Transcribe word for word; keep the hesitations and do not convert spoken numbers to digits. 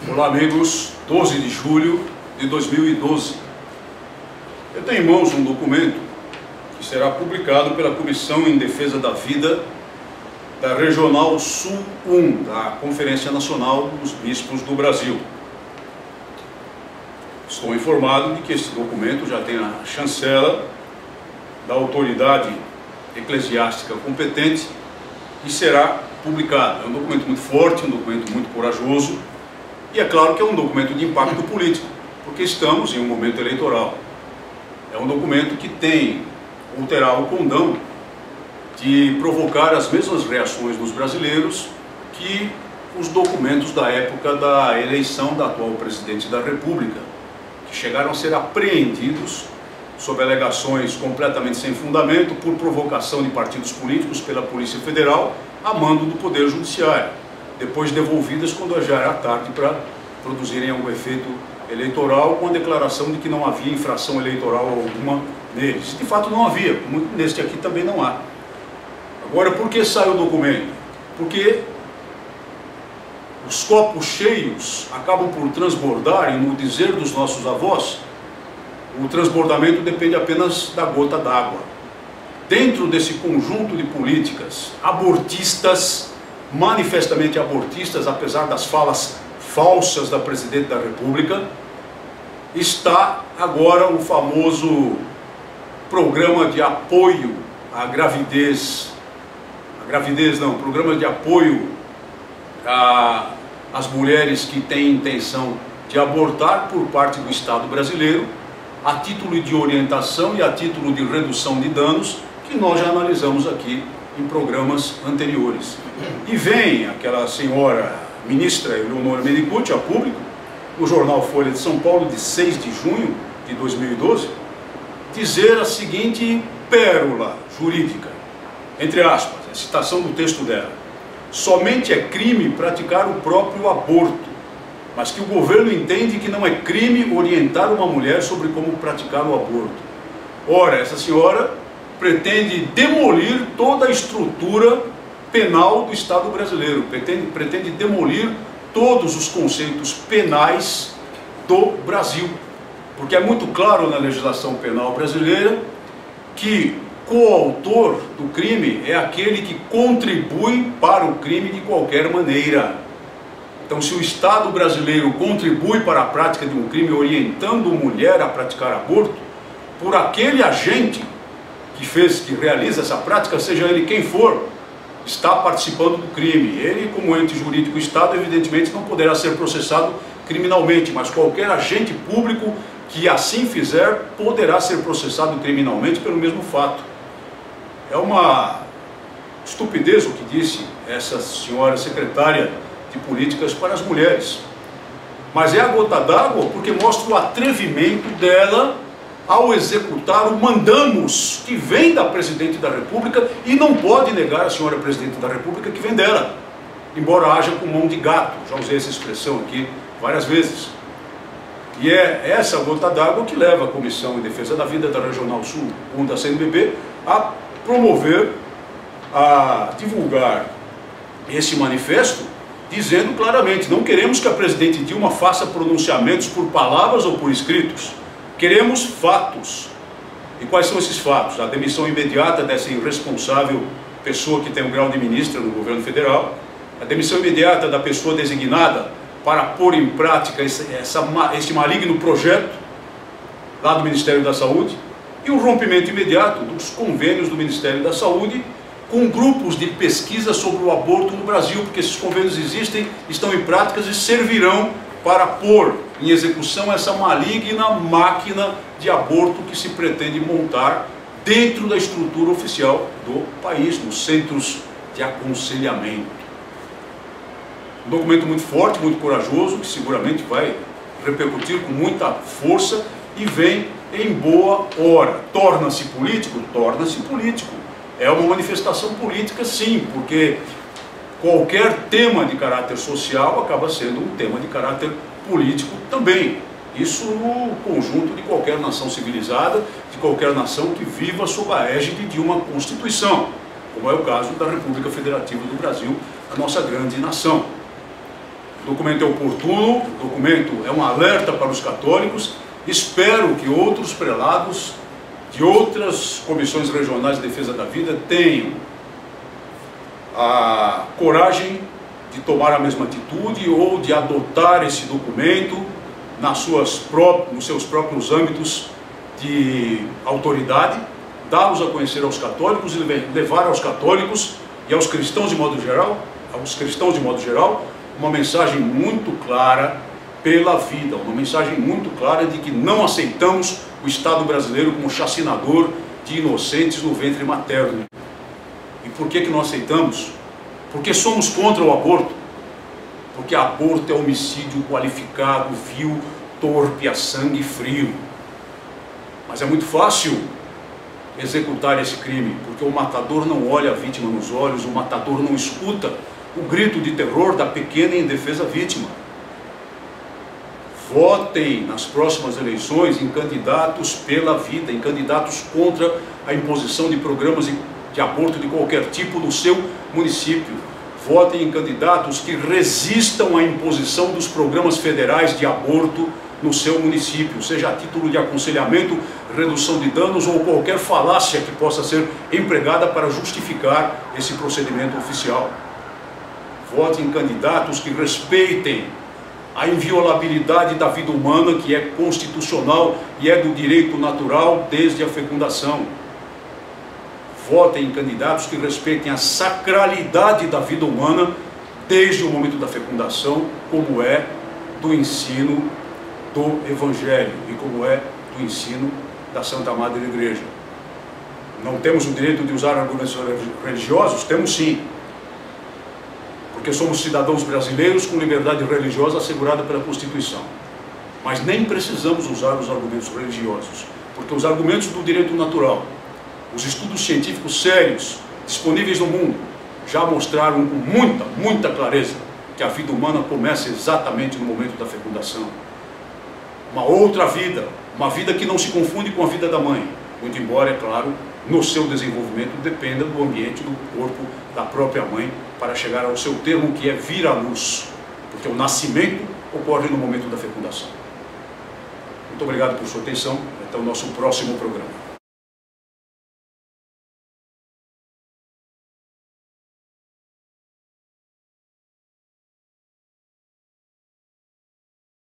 Olá, amigos. doze de julho de dois mil e doze. Eu tenho em mãos um documento que será publicado pela Comissão em Defesa da Vida da Regional Sul um, da Conferência Nacional dos Bispos do Brasil. Estou informado de que esse documento já tem a chancela da autoridade eclesiástica competente e será publicado. É um documento muito forte, um documento muito corajoso e é claro que é um documento de impacto político, porque estamos em um momento eleitoral. É um documento que tem ou terá o condão de provocar as mesmas reações dos brasileiros que os documentos da época da eleição da atual presidente da República, que chegaram a ser apreendidos sob alegações completamente sem fundamento por provocação de partidos políticos pela Polícia Federal a mando do Poder Judiciário, depois devolvidas quando já era tarde para produzirem algum efeito eleitoral, com a declaração de que não havia infração eleitoral alguma neles. De fato não havia, como neste aqui também não há. Agora, por que sai o documento? Porque os copos cheios acabam por transbordar, e no dizer dos nossos avós, o transbordamento depende apenas da gota d'água. Dentro desse conjunto de políticas abortistas, manifestamente abortistas, apesar das falas falsas da Presidente da República, está agora o famoso programa de apoio à gravidez, a gravidez não, programa de apoio a, às mulheres que têm intenção de abortar por parte do Estado brasileiro, a título de orientação e a título de redução de danos, que nós já analisamos aqui em programas anteriores. E vem aquela senhora ministra Eleonora Mendicutti a público, no jornal Folha de São Paulo, de seis de junho de dois mil e doze, dizer a seguinte pérola jurídica, entre aspas, a citação do texto dela: somente é crime praticar o próprio aborto, mas que o governo entende que não é crime orientar uma mulher sobre como praticar o aborto. Ora, essa senhora pretende demolir toda a estrutura penal do Estado brasileiro, pretende, pretende demolir todos os conceitos penais do Brasil, porque é muito claro na legislação penal brasileira que coautor do crime é aquele que contribui para o crime de qualquer maneira. Então, se o Estado brasileiro contribui para a prática de um crime orientando mulher a praticar aborto, por aquele agente que fez, que realiza essa prática, seja ele quem for, está participando do crime. Ele, como ente jurídico do Estado, evidentemente não poderá ser processado criminalmente, mas qualquer agente público que assim fizer poderá ser processado criminalmente pelo mesmo fato. É uma estupidez o que disse essa senhora secretária de Políticas para as Mulheres, mas é a gota d'água porque mostra o atrevimento dela ao executar o mandamos que vem da Presidente da República, e não pode negar a senhora Presidente da República que vem dela, embora haja com mão de gato, já usei essa expressão aqui várias vezes. E é essa gota d'água que leva a Comissão em Defesa da Vida da Regional Sul um da C N B B a promover, a divulgar esse manifesto, dizendo claramente: não queremos que a Presidente Dilma faça pronunciamentos por palavras ou por escritos, queremos fatos. E quais são esses fatos? A demissão imediata dessa irresponsável pessoa que tem o grau de ministra no governo federal, a demissão imediata da pessoa designada para pôr em prática esse, essa, esse maligno projeto lá do Ministério da Saúde, e o rompimento imediato dos convênios do Ministério da Saúde com grupos de pesquisa sobre o aborto no Brasil, porque esses convênios existem, estão em práticas e servirão para pôr em execução essa maligna máquina de aborto que se pretende montar dentro da estrutura oficial do país, nos centros de aconselhamento. Um documento muito forte, muito corajoso, que seguramente vai repercutir com muita força e vem em boa hora. Torna-se político? Torna-se político. É uma manifestação política, sim, porque qualquer tema de caráter social acaba sendo um tema de caráter político também. Isso no conjunto de qualquer nação civilizada, de qualquer nação que viva sob a égide de uma Constituição, como é o caso da República Federativa do Brasil, a nossa grande nação. O documento é oportuno, o documento é um alerta para os católicos. Espero que outros prelados de outras comissões regionais de defesa da vida tenham a coragem de tomar a mesma atitude ou de adotar esse documento nas suas pró- nos seus próprios âmbitos de autoridade, dá-los a conhecer aos católicos e levar aos católicos e aos cristãos de modo geral, aos cristãos de modo geral, uma mensagem muito clara pela vida, uma mensagem muito clara de que não aceitamos o Estado brasileiro como chacinador de inocentes no ventre materno. E por que que não aceitamos? Porque somos contra o aborto. Porque aborto é homicídio qualificado, vil, torpe, a sangue frio. Mas é muito fácil executar esse crime, porque o matador não olha a vítima nos olhos, o matador não escuta o grito de terror da pequena e indefesa vítima. Votem nas próximas eleições em candidatos pela vida, em candidatos contra a imposição de programas de aborto de qualquer tipo no seu município. Votem em candidatos que resistam à imposição dos programas federais de aborto no seu município, seja a título de aconselhamento, redução de danos ou qualquer falácia que possa ser empregada para justificar esse procedimento oficial. Votem em candidatos que respeitem a inviolabilidade da vida humana, que é constitucional e é do direito natural desde a fecundação. Votem em candidatos que respeitem a sacralidade da vida humana desde o momento da fecundação, como é do ensino do Evangelho e como é do ensino da Santa Madre Igreja. Não temos o direito de usar argumentos religiosos? Temos sim, porque somos cidadãos brasileiros com liberdade religiosa assegurada pela Constituição. Mas nem precisamos usar os argumentos religiosos, porque os argumentos do direito natural, os estudos científicos sérios disponíveis no mundo já mostraram com muita, muita clareza que a vida humana começa exatamente no momento da fecundação. Uma outra vida, uma vida que não se confunde com a vida da mãe, muito embora, é claro, no seu desenvolvimento dependa do ambiente, do corpo da própria mãe para chegar ao seu termo, que é vir à luz, porque o nascimento ocorre no momento da fecundação. Muito obrigado por sua atenção, até o nosso próximo programa.